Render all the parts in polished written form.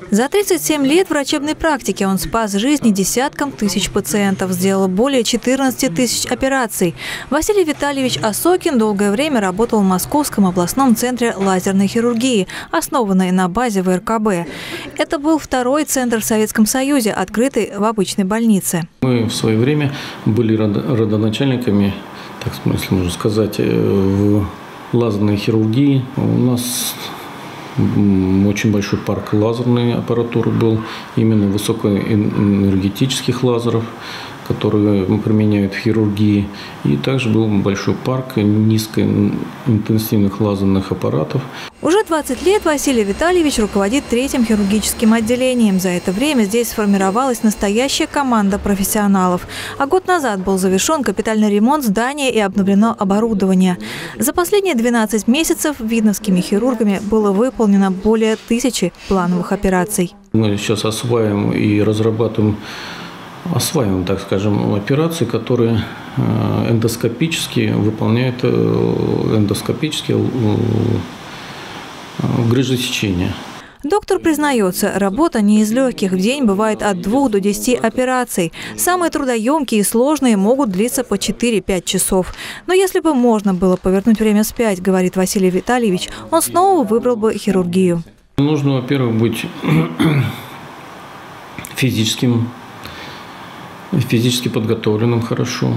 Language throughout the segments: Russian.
За 37 лет врачебной практики он спас жизни десяткам тысяч пациентов, сделал более 14 тысяч операций. Василий Витальевич Осокин долгое время работал в Московском областном центре лазерной хирургии, основанной на базе ВРКБ. Это был второй центр в Советском Союзе, открытый в обычной больнице. Мы в свое время были родоначальниками, так смысле можно сказать, в лазерной хирургии. У нас очень большой парк лазерной аппаратуры был, именно высокоэнергетических лазеров, которые применяют в хирургии. И также был большой парк низкоинтенсивных лазерных аппаратов. Уже 20 лет Василий Витальевич руководит третьим хирургическим отделением. За это время здесь сформировалась настоящая команда профессионалов. А год назад был завершен капитальный ремонт здания и обновлено оборудование. За последние 12 месяцев видновскими хирургами было выполнено более 1000 плановых операций. Мы сейчас осваиваем и разрабатываем, так скажем, операции, которые эндоскопически выполняют грыжесечение. Доктор признается, работа не из легких. В день бывает от 2 до 10 операций. Самые трудоемкие и сложные могут длиться по 4-5 часов. Но если бы можно было повернуть время вспять, говорит Василий Витальевич, он снова выбрал бы хирургию. Нужно, во-первых, быть физически подготовленным хорошо.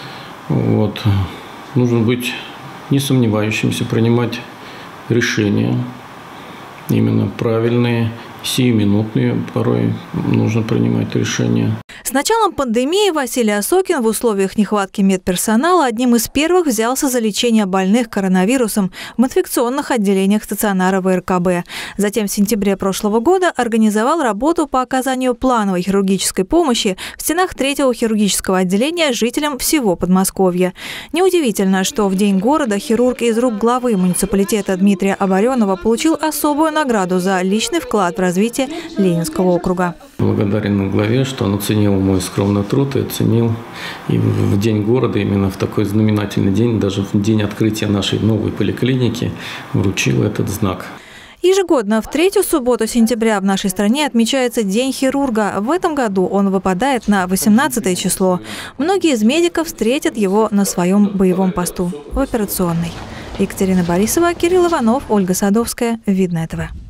Нужно быть не сомневающимся, принимать решения, именно правильные, сиюминутные, порой нужно принимать решения. С началом пандемии Василий Осокин в условиях нехватки медперсонала одним из первых взялся за лечение больных коронавирусом в инфекционных отделениях стационара ВРКБ. Затем в сентябре прошлого года организовал работу по оказанию плановой хирургической помощи в стенах третьего хирургического отделения жителям всего Подмосковья. Неудивительно, что в День города хирург из рук главы муниципалитета Дмитрия Оборенова получил особую награду за личный вклад в развитие Ленинского округа. Благодарен главе, что он оценил мой скромный труд и оценил и в День города, именно в такой знаменательный день, даже в день открытия нашей новой поликлиники, вручил этот знак. Ежегодно в третью субботу сентября в нашей стране отмечается День хирурга. В этом году он выпадает на 18 число. Многие из медиков встретят его на своем боевом посту в операционной. Екатерина Борисова, Кирилл Иванов, Ольга Садовская. Видно ТВ.